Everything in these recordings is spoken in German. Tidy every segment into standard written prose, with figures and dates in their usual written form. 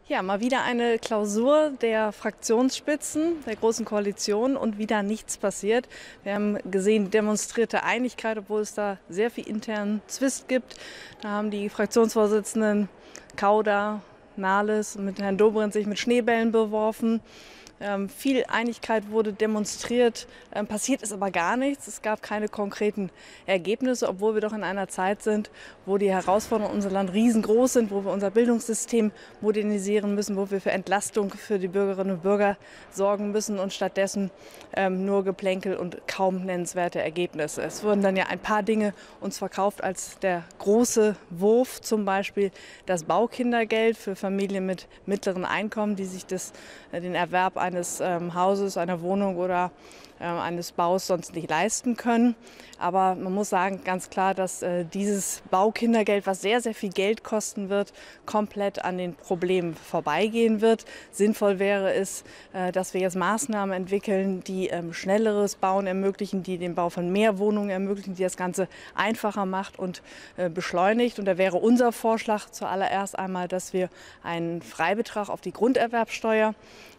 Ja, mal wieder eine Klausur der Fraktionsspitzen der Großen Koalition und wieder nichts passiert. Wir haben gesehen, demonstrierte Einigkeit, obwohl es da sehr viel internen Zwist gibt. Da haben die Fraktionsvorsitzenden Kauder, Nahles und mit Herrn Dobrindt sich mit Schneebällen beworfen. Viel Einigkeit wurde demonstriert, passiert ist aber gar nichts. Es gab keine konkreten Ergebnisse, obwohl wir doch in einer Zeit sind, wo die Herausforderungen in unserem Land riesengroß sind, wo wir unser Bildungssystem modernisieren müssen, wo wir für Entlastung für die Bürgerinnen und Bürger sorgen müssen und stattdessen nur Geplänkel und kaum nennenswerte Ergebnisse. Es wurden dann ja ein paar Dinge uns verkauft als der große Wurf, zum Beispiel das Baukindergeld für Familien mit mittleren Einkommen, die sich den Erwerb eines Hauses, einer Wohnung oder eines Baus sonst nicht leisten können. Aber man muss sagen, ganz klar, dass dieses Baukindergeld, was sehr, sehr viel Geld kosten wird, komplett an den Problemen vorbeigehen wird. Sinnvoll wäre es, dass wir jetzt Maßnahmen entwickeln, die schnelleres Bauen ermöglichen, die den Bau von mehr Wohnungen ermöglichen, die das Ganze einfacher macht und beschleunigt. Und da wäre unser Vorschlag zuallererst einmal, dass wir einen Freibetrag auf die Grunderwerbsteuer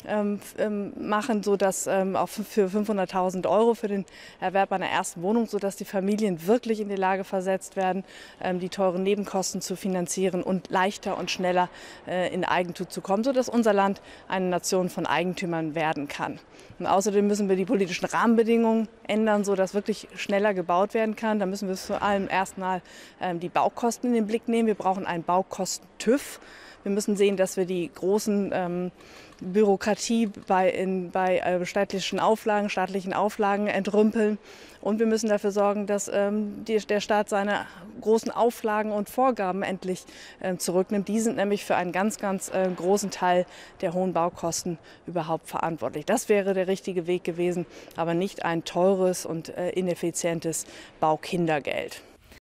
machen, sodass auch für 500.000 € für den Erwerb einer ersten Wohnung, sodass die Familien wirklich in die Lage versetzt werden, die teuren Nebenkosten zu finanzieren und leichter und schneller in Eigentum zu kommen, sodass unser Land eine Nation von Eigentümern werden kann. Und außerdem müssen wir die politischen Rahmenbedingungen ändern, sodass wirklich schneller gebaut werden kann. Da müssen wir vor allem erstmal die Baukosten in den Blick nehmen. Wir brauchen einen Baukosten-TÜV. Wir müssen sehen, dass wir die großen Bürokratie bei staatlichen Auflagen entrümpeln. Und wir müssen dafür sorgen, dass der Staat seine großen Auflagen und Vorgaben endlich zurücknimmt. Die sind nämlich für einen ganz, ganz großen Teil der hohen Baukosten überhaupt verantwortlich. Das wäre der richtige Weg gewesen, aber nicht ein teures und ineffizientes Baukindergeld.